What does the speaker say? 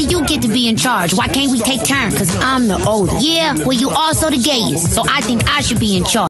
do you get to be in charge? Why can't we take turns? Cause I'm the oldest. Yeah, well, you also the gayest. So I think I should be in charge.